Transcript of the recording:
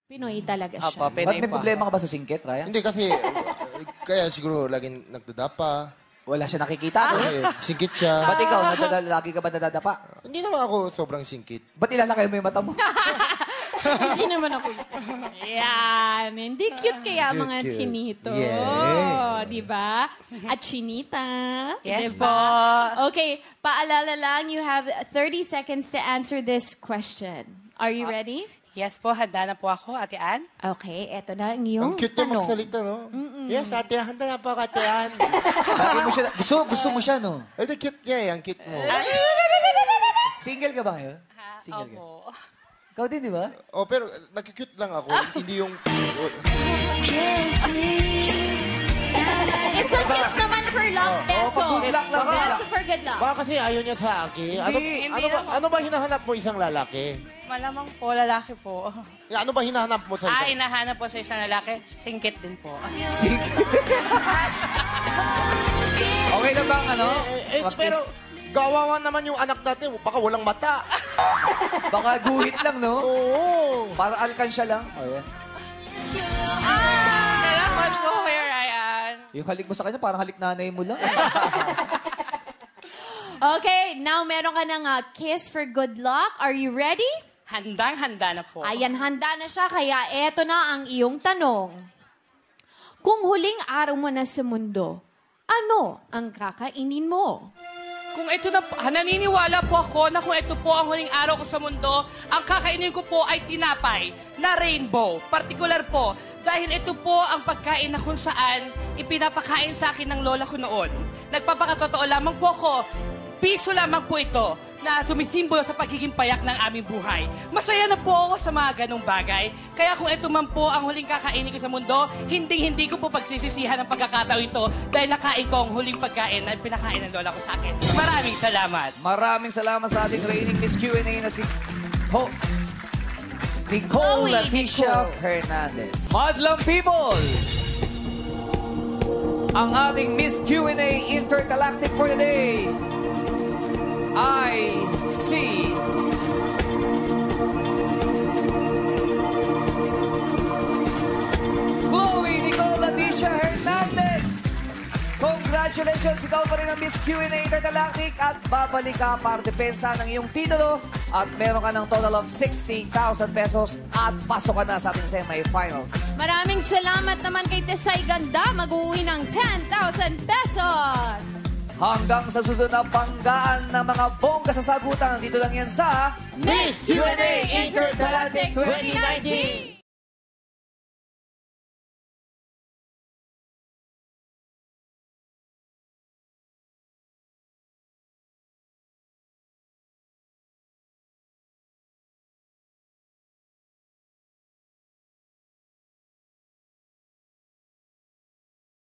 Pinoy talaga siya. Apa, Ba't may problema ka ba sa singkit, Ryan? Hindi kasi, kaya siguro laging nagdadapa. Wala siya nakikita. No? Kasi singkit siya. Ba't ikaw, lagi ka ba nadadapa? Hindi naman ako sobrang singkit. Ba't ilalakay mo yung mata mo? Hindi naman ako. Yan. Hindi cute kaya Cute, mga cute. chinito. Yeah. Di ba? At chinita. Yes diba? po. Okay. Paalala lang, you have 30 seconds to answer this question. Are you ready? Yes po, handa na po ako, Ate Ann. Okay. Eto na ang iyong Ang cute niya tanong. magsalita, no? Yes, ate, handa na po, ate Ann. Lagi mo siya, gusto mo siya, no? Ay, the cute niya eh, ang cute mo. Single ka ba ngayon? Single ka? Opo. Ikaw din, di ba? Oh, pero nagki-cute lang ako. Hindi yung... It's a kiss naman for love, beso. good luck lang, Beso for good luck. Baka kasi ayaw niya sa akin. Ano ba hinahanap mo isang lalaki? Malamang po, lalaki po. Ano ba hinahanap mo sa isang... Hinahanap po sa isang lalaki, singkit din po. Single. Okay na bang ano? pero gawawan naman yung anak natin. Baka walang mata. Baka guhit lang, no? Oo. Para alkansya lang. Oh, yeah. Salamat po, Kuya Ryan. Yung halik mo sa kanya, parang halik nanay mo lang. Okay, now meron ka ng kiss for good luck. Are you ready? Handang-handa na po. Ayan, handa na siya. Kaya eto na ang iyong tanong. Kung huling araw mo na sa mundo, ano ang kakainin mo? Kung ito na, naniniwala po ako na kung ito po ang huling araw ko sa mundo, ang kakainin ko po ay tinapay na rainbow. Partikular po, dahil ito po ang pagkain na kung saan ipinapakain sa akin ng lola ko noon. Nagpapakatotoo lamang po ako, piso lamang po ito na sumisimbolo sa pagiging payak ng aming buhay. Masaya na po ako sa mga ganong bagay. Kaya kung ito man po ang huling kakainin ko sa mundo, hindi ko po pagsisisihan ang pagkakataon ito dahil nakain ko ang huling pagkain na pinakain ng lola ko sa akin. Maraming salamat. Maraming salamat sa ating reigning Miss Q&A na si Nicole Chloe Leticia Nicole. Hernandez. Madlang people! Ang ating Miss Q&A intergalactic for the day. I see Chloe Nicole Leticia Hernandez. Congratulations! Ikaw pa rin ang Miss Q&A Intergalactic at babalik ka para depensa ng iyong titulo at meron ka ng total of 60,000 pesos at pasok ka na sa ating semi-finals. Maraming salamat naman kay Tesay Ganda. Mag-uwi ng 10,000 pesos. Hanggang sa susunod na banggaan ng mga bongga sa sagutan, dito lang yan sa Miss Q&A Intergalactic 2019.